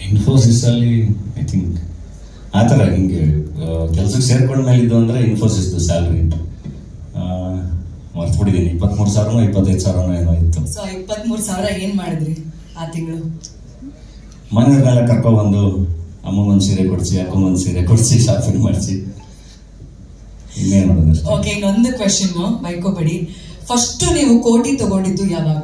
ಇನ್ಫೋಸಿಸ್ ಅಲ್ಲಿ I think ಆ ಥರ ಹಿಂಗೆ ಕೆಲಸಕ್ಕೆ ಸೇರ್ಕೊಂಡ್ಮೇಲೆ ಇದು ಅಂದರೆ ಇನ್ಫೋಸಿಸ್ದು ಸ್ಯಾಲ್ರಿ ಮರ್ತ್ಬಿಟ್ಟಿದ್ದೀನಿ. 23,000 25,000 ಏನೋ ಇತ್ತು. ಸೊ 23,000 ಏನ್ ಮಾಡಿದ್ರಿ ಆ ತಿಂಗಳು? ಮನೆಯವ್ರನ್ನೆಲ್ಲ ಕರ್ಕೊಬಂದು ಅಮ್ಮಗೊಂದು ಸೀರೆ ಕೊಡಿಸಿ, ಅಕ್ಕಂಗೊಂದು ಸೀರೆ ಕೊಡಿಸಿ, ಶಾಪಿಂಗ್ ಮಾಡಿಸಿ, ಇನ್ನೇನು ಮಾಡೋದು. ಓಕೆ, ಇನ್ನೊಂದು ಕ್ವೆಶನ್, ಬೈಕೋಬೇಡಿ. ಫಸ್ಟ್ ನೀವು ಕೋಟಿ ತಗೊಂಡಿದ್ದು ಯಾವಾಗ?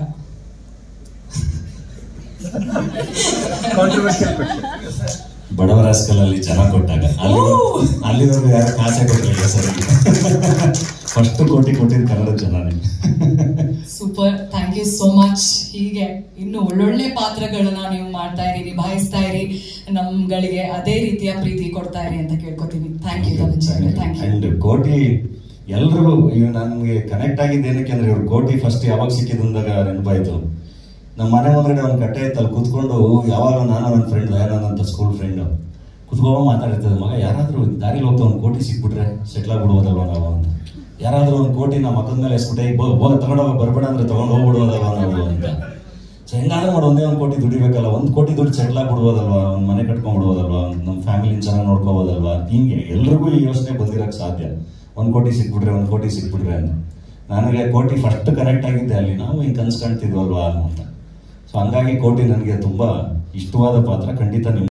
ಬಡವರ ಸ್ಕೂಲಲ್ಲಿ ಜನ ಕೊಟ್ಟಾಗ. ಅಲ್ಲಿವರೆಗೂ ಯಾರು ಕಾಸೆ ಕೊಟ್ಟಿಲ್ಲ ಸರ್. ಫಸ್ಟ್ ಕೋಟಿ ಕೊಟ್ಟಿದ್ದು ಕನ್ನಡ ಜನನೇ. Super, thank you so much. ಹೀಗೆ ಇನ್ನು ಒಳ್ಳೊಳ್ಳೆ ಪಾತ್ರಗಳನ್ನ ನೀವು ಮಾಡ್ತಾ ಇರಿ, ನಿಭಾಯಿಸ್ತಾ ಇರಿ, ನಮ್ಗಳಿಗೆ ಅದೇ ರೀತಿಯ ಪ್ರೀತಿ ಕೊಡ್ತಾ ಇರಿ ಅಂತ ಕೇಳ್ಕೊತೀನಿ. Thank you. ಅಂಡ್ ಕೋಟಿ ಎಲ್ರಿಗೂ ನನಗೆ ಕನೆಕ್ಟ್ ಆಗಿದ್ದು ಏನಕ್ಕೆ ಅಂದ್ರೆ, ಇವ್ರು ಕೋಟಿ ಫಸ್ಟ್ ಯಾವಾಗ ಸಿಕ್ಕಿದಂದಾಗ ನೆನಪಾಯ್ತು. ನಮ್ಮ ಮನೆ ಒಳಗಡೆ ಒಂದು ಕಟ್ಟೆ ಇತ್ತಲ್ಲಿ ಕೂತ್ಕೊಂಡು ಯಾವಾಗ ನಾನು ನನ್ನ ಫ್ರೆಂಡ್ ದಯಾನಂದ್ ಸ್ಕೂಲ್ ಫ್ರೆಂಡ್ ಕುತ್ಕೊಂಡು ಮಾತಾಡಿರ್ತದೆ, ಮಗ ಯಾರಾದ್ರೂ ದಾರಿಲಿ ಹೋಗ್ತಾ ಒಂದು ಕೋಟಿ ಸಿಕ್ಬಿಟ್ರೆ ಸೆಟ್ಲ್ ಆಗ್ಬಿಡ್ಬೋದಲ್ವ ನಾವು ಅಂತ. ಯಾರಾದ್ರೂ ಒಂದು ಕೋಟಿ ನಮ್ಮ ಮಕ್ಕದ ಮೇಲೆ ಎಸ್ಬಿಟ್ಟೆ ತಗೊಂಡೋಗ ಬರ್ಬೇಡ ಅಂದ್ರೆ ತಗೊಂಡು ಹೋಗ್ಬಿಡ್ಬೋದಲ್ವ ನಾವು ಅಂತ. ಸೊ ಹೆಂಗಾದ್ರೂ ಮಾಡಿ ಒಂದೇ ಒಂದು ಕೋಟಿ ದುಡಿಬೇಕಲ್ಲ, 1 ಕೋಟಿ ದುಡ್ಡು ಸೆಟ್ಲ್ ಆಗ್ಬಿಡ್ಬೋದಲ್ವಾ, ಒಂದು ಮನೆ ಕಟ್ಕೊಂಡ್ಬಿಡ್ಬೋದಲ್ವಾ, ನಮ್ಮ ಫ್ಯಾಮಿಲಿನ ಚೆನ್ನಾಗಿ ನೋಡ್ಕೋಬೋದಲ್ವಾ. ಹಿಂಗೆ ಎಲ್ರಿಗೂ ಈ ಯೋಚನೆ ಬಂದಿರೋಕ್ಕೆ ಸಾಧ್ಯ. 1 ಕೋಟಿ ಸಿಕ್ಬಿಟ್ರೆ 1 ಕೋಟಿ ಸಿಕ್ಬಿಟ್ರೆ ಅಂತ. ನನಗೆ ಕೋಟಿ ಫಸ್ಟ್ ಕನೆಕ್ಟ್ ಆಗಿದ್ದೆ ಅಲ್ಲಿ, ನಾವು ಹಿಂಗೆ ಕನ್ಸು ಕಾಣ್ತಿದ್ವಲ್ವಾ ಅಂತ. ಸೊ ಹಂಗಾಗಿ ಕೋಟಿ ನನಗೆ ತುಂಬ ಇಷ್ಟವಾದ ಪಾತ್ರ. ಖಂಡಿತ